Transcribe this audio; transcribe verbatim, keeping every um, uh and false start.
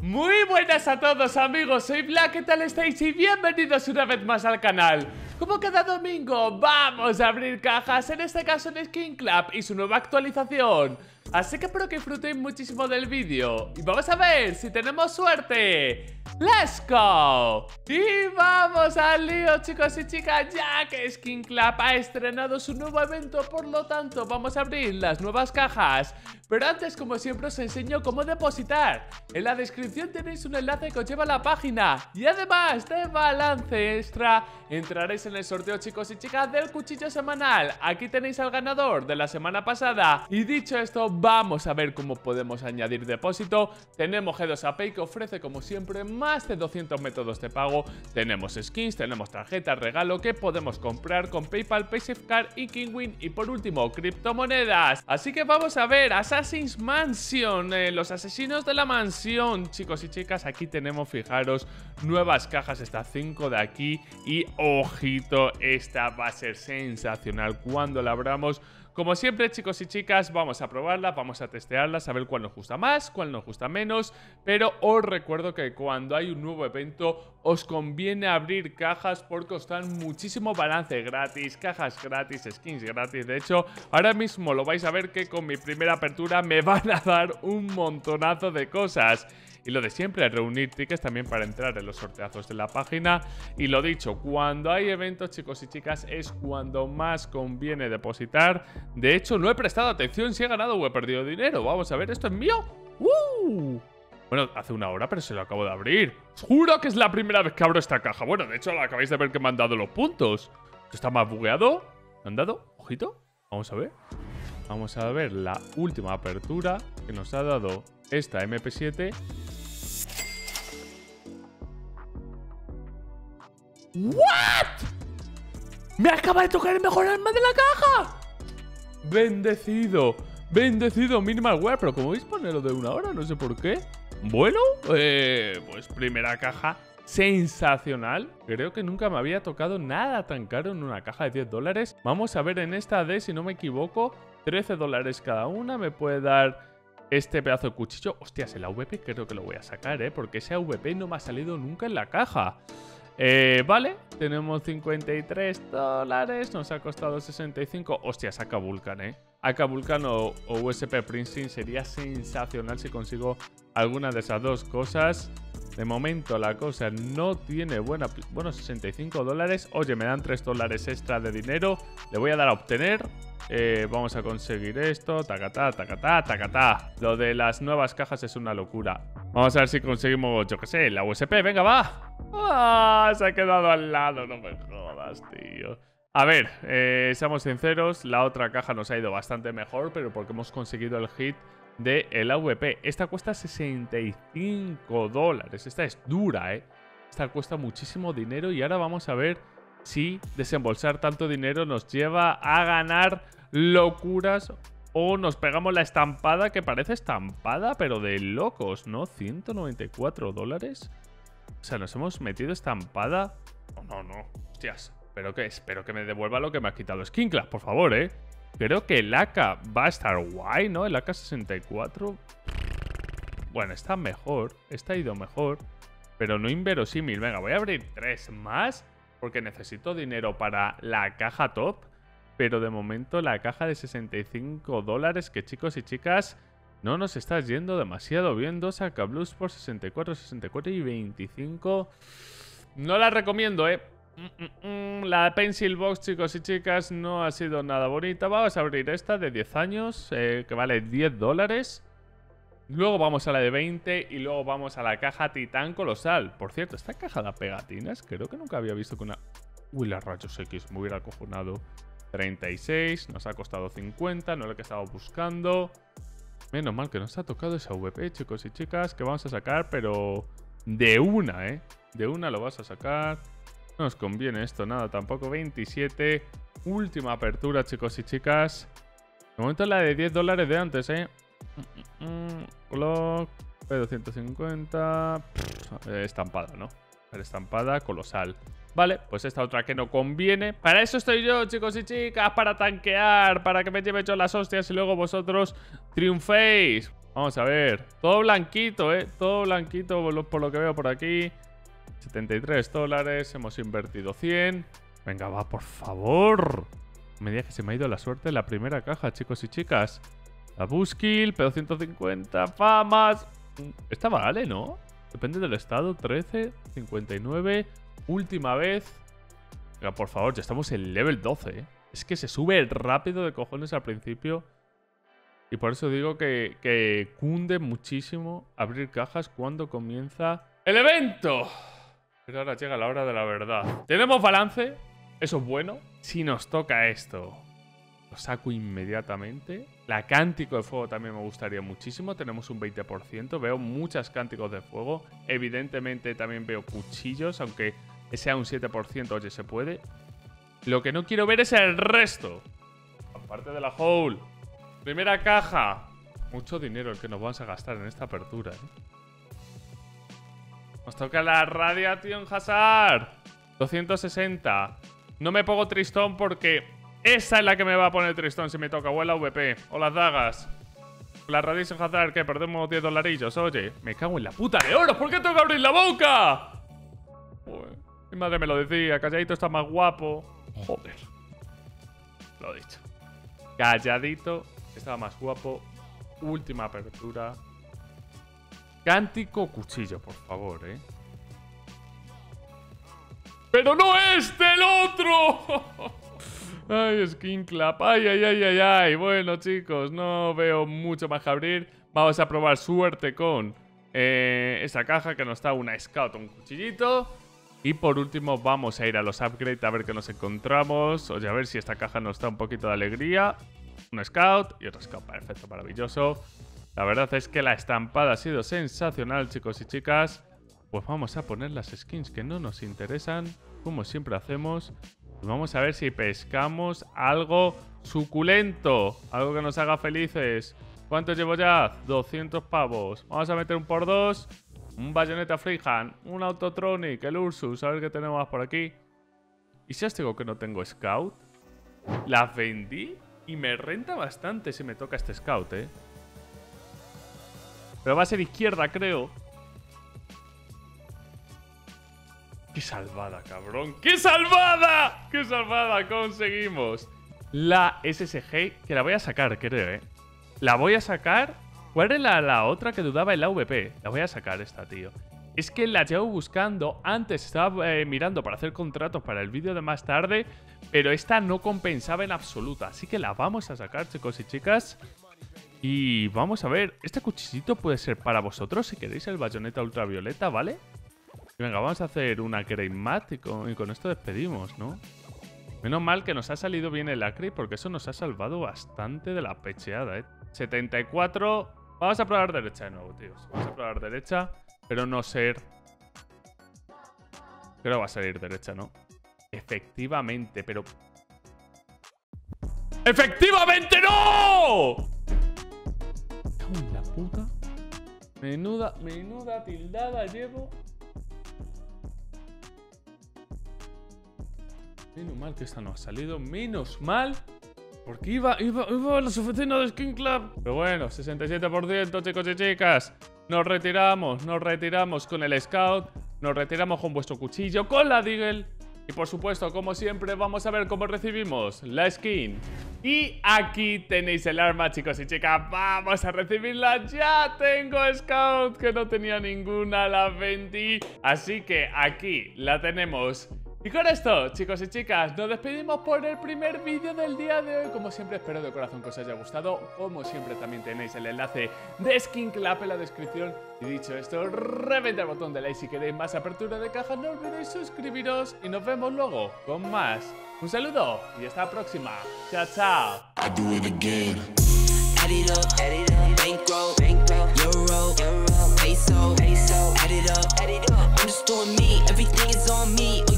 Muy buenas a todos amigos, soy Black, ¿qué tal estáis? Y bienvenidos una vez más al canal. Como cada domingo vamos a abrir cajas, en este caso en Skin Club y su nueva actualización. Así que espero que disfrutéis muchísimo del vídeo y vamos a ver si tenemos suerte. ¡Let's go! Y vamos al lío, chicos y chicas, ya que Skin Club ha estrenado su nuevo evento, por lo tanto vamos a abrir las nuevas cajas. Pero antes, como siempre, os enseño cómo depositar. En la descripción tenéis un enlace que os lleva a la página. Y además de balance extra, entraréis en el sorteo, chicos y chicas, del cuchillo semanal. Aquí tenéis al ganador de la semana pasada. Y dicho esto, vamos a ver cómo podemos añadir depósito. Tenemos G dos A Pay, que ofrece, como siempre, más de doscientos métodos de pago. Tenemos skins, tenemos tarjetas regalo que podemos comprar con PayPal, PaySafeCard y Kinwin. Y por último, criptomonedas. Así que vamos a ver Assassin's Mansion, eh, los asesinos de la mansión. Chicos y chicas, aquí tenemos, fijaros, nuevas cajas, estas cinco de aquí. Y ojito, esta va a ser sensacional cuando la abramos. Como siempre, chicos y chicas, vamos a probarlas, vamos a testearlas, a ver cuál nos gusta más, cuál nos gusta menos. Pero os recuerdo que cuando hay un nuevo evento os conviene abrir cajas porque os dan muchísimo balance gratis, cajas gratis, skins gratis. De hecho, ahora mismo lo vais a ver que con mi primera apertura me van a dar un montonazo de cosas. Y lo de siempre, reunir tickets también para entrar en los sorteazos de la página. Y lo dicho, cuando hay eventos, chicos y chicas, es cuando más conviene depositar. De hecho, no he prestado atención si he ganado o he perdido dinero. Vamos a ver, ¿esto es mío? ¡Uh! Bueno, hace una hora, pero se lo acabo de abrir. Os juro que es la primera vez que abro esta caja. Bueno, de hecho, lo acabáis de ver que me han dado los puntos. ¿Esto está más bugueado? ¿Me han dado? Ojito. Vamos a ver. Vamos a ver la última apertura que nos ha dado esta M P siete. ¿What? ¡Me acaba de tocar el mejor arma de la caja! Bendecido, bendecido Minimalware. Pero como veis, ponelo de una hora, no sé por qué. Bueno, eh, pues primera caja sensacional. Creo que nunca me había tocado nada tan caro en una caja de diez dólares. Vamos a ver en esta de, si no me equivoco, trece dólares cada una. Me puede dar este pedazo de cuchillo. Hostias, el A V P creo que lo voy a sacar, ¿eh? Porque ese A V P no me ha salido nunca en la caja. Eh, vale, tenemos cincuenta y tres dólares, nos ha costado sesenta y cinco. Hostia, saca Vulcan, eh. Acá Vulcan o, o U S P Princeton sería sensacional si consigo alguna de esas dos cosas. De momento la cosa no tiene buena... Bueno, sesenta y cinco dólares. Oye, me dan tres dólares extra de dinero. Le voy a dar a obtener. Eh, vamos a conseguir esto. Tacatá, tacatá, tacatá. Lo de las nuevas cajas es una locura. Vamos a ver si conseguimos, yo qué sé, la U S P. Venga, va. ¡Ah! Se ha quedado al lado. No me jodas, tío. A ver, eh, seamos sinceros. La otra caja nos ha ido bastante mejor, pero porque hemos conseguido el hit de el A V P. Esta cuesta sesenta y cinco dólares. Esta es dura, ¿eh? Esta cuesta muchísimo dinero y ahora vamos a ver si desembolsar tanto dinero nos lleva a ganar locuras o nos pegamos la estampada, que parece estampada, pero de locos, ¿no? ciento noventa y cuatro dólares. O sea, nos hemos metido estampada. No, no, no. Hostias. Espero que, espero que me devuelva lo que me ha quitado Skin Club, por favor, ¿eh? Creo que el A K va a estar guay, ¿no? El A K sesenta y cuatro. Bueno, está mejor. Está ido mejor. Pero no inverosímil. Venga, voy a abrir tres más. Porque necesito dinero para la caja top. Pero de momento la caja de sesenta y cinco dólares. Que chicos y chicas, no nos está yendo demasiado bien. Dos A K Blues por sesenta y cuatro, sesenta y cuatro y veinticinco. No la recomiendo, ¿eh? Mm, mm, mm. La Pencil Box, chicos y chicas, no ha sido nada bonita. Vamos a abrir esta de diez años, eh, que vale diez dólares. Luego vamos a la de veinte y luego vamos a la caja Titán Colosal. Por cierto, esta caja de pegatinas creo que nunca había visto con una... Uy, las rayos X, me hubiera acojonado. treinta y seis, nos ha costado cincuenta, no es lo que estaba buscando. Menos mal que nos ha tocado esa V P, chicos y chicas, que vamos a sacar, pero de una, ¿eh? De una lo vas a sacar. No nos conviene esto nada tampoco. veintisiete. Última apertura, chicos y chicas. De momento la de diez dólares de antes, ¿eh? Glock. P doscientos cincuenta. Pff, estampada, ¿no? Estampada colosal. Vale, pues esta otra que no conviene. Para eso estoy yo, chicos y chicas. Para tanquear. Para que me lleve yo las hostias y luego vosotros triunféis. Vamos a ver. Todo blanquito, ¿eh? Todo blanquito por lo, por lo que veo por aquí. setenta y tres dólares. Hemos invertido cien. Venga, va, por favor. Me diga que se me ha ido la suerte en la primera caja, chicos y chicas. La Buskill, P doscientos cincuenta, famas. Esta vale, ¿no? Depende del estado. trece, cincuenta y nueve. Última vez. Venga, por favor, ya estamos en level doce, ¿eh? Es que se sube rápido de cojones al principio. Y por eso digo que, que cunde muchísimo abrir cajas cuando comienza el evento. Pero ahora llega la hora de la verdad. Tenemos balance. Eso es bueno. Si nos toca esto, lo saco inmediatamente. La Cántico de Fuego también me gustaría muchísimo. Tenemos un veinte por ciento. Veo muchas Cánticos de Fuego. Evidentemente también veo cuchillos, aunque sea un siete por ciento. Oye, se puede. Lo que no quiero ver es el resto. Aparte de la Hole. Primera caja. Mucho dinero el que nos vamos a gastar en esta apertura, ¿eh? Nos toca la Radiation Hazard. doscientos sesenta. No me pongo tristón porque esa es la que me va a poner tristón si me toca. O el A V P. O las dagas. La Radiation Hazard, que perdemos diez dolarillos. Oye, me cago en la puta de oro. ¿Por qué tengo que abrir la boca? Uy, mi madre me lo decía. Calladito está más guapo. Joder. Lo he dicho. Calladito estaba más guapo. Última apertura. Cántico cuchillo, por favor, ¿eh? ¡Pero no este, el otro! Ay, Skin Club. Ay, ay, ay, ay, ay. Bueno, chicos, no veo mucho más que abrir. Vamos a probar suerte con eh, esa caja que nos da una Scout, un cuchillito. Y por último vamos a ir a los upgrades a ver qué nos encontramos. Oye, a ver si esta caja nos da un poquito de alegría. Un Scout y otro Scout. Perfecto, maravilloso. La verdad es que la estampada ha sido sensacional, chicos y chicas. Pues vamos a poner las skins que no nos interesan, como siempre hacemos. Y vamos a ver si pescamos algo suculento. Algo que nos haga felices. ¿Cuánto llevo ya? doscientos pavos. Vamos a meter un por dos. Un Bayonetta Freehand, un Autotronic, el Ursus, a ver qué tenemos más por aquí. ¿Y si os digo que no tengo Scout? Las vendí y me renta bastante si me toca este Scout, ¿eh? Pero va a ser izquierda, creo. ¡Qué salvada, cabrón! ¡Qué salvada! ¡Qué salvada! Conseguimos la S S G, que la voy a sacar, creo, ¿eh? La voy a sacar... ¿Cuál era la, la otra que dudaba el A V P? La voy a sacar esta, tío. Es que la llevo buscando. Antes estaba eh, mirando para hacer contratos para el vídeo de más tarde, pero esta no compensaba en absoluta. Así que la vamos a sacar, chicos y chicas. Y vamos a ver. Este cuchillito puede ser para vosotros si queréis el Bayonetta ultravioleta, ¿vale? Y venga, vamos a hacer una Grey Mat y con, y con esto despedimos, ¿no? Menos mal que nos ha salido bien el Acre, porque eso nos ha salvado bastante de la pecheada, ¿eh? setenta y cuatro... Vamos a probar derecha de nuevo, tíos. Vamos a probar derecha, pero no ser... Creo que va a salir derecha, ¿no? Efectivamente, pero... ¡Efectivamente no! ¿Cago en la puta? Menuda, menuda tildada llevo. Menos mal que esta no ha salido. Menos mal... Porque iba, iba, iba a las oficinas de Skin Club. Pero bueno, sesenta y siete por ciento, chicos y chicas. Nos retiramos, nos retiramos con el Scout. Nos retiramos con vuestro cuchillo, con la Deagle. Y por supuesto, como siempre, vamos a ver cómo recibimos la skin. Y aquí tenéis el arma, chicos y chicas. Vamos a recibirla. Ya tengo Scout, que no tenía ninguna, la vendí. Así que aquí la tenemos. Y con esto, chicos y chicas, nos despedimos por el primer vídeo del día de hoy. Como siempre, espero de corazón que os haya gustado. Como siempre, también tenéis el enlace de Skin Club en la descripción. Y dicho esto, reventad el botón de like si queréis más apertura de caja. No olvidéis suscribiros y nos vemos luego con más. Un saludo y hasta la próxima. Chao, chao. Add it up, add it up, bankroll, bankroll, euro, euro, peso, peso, add it up, add it up. I'm just doing me, everything is on me.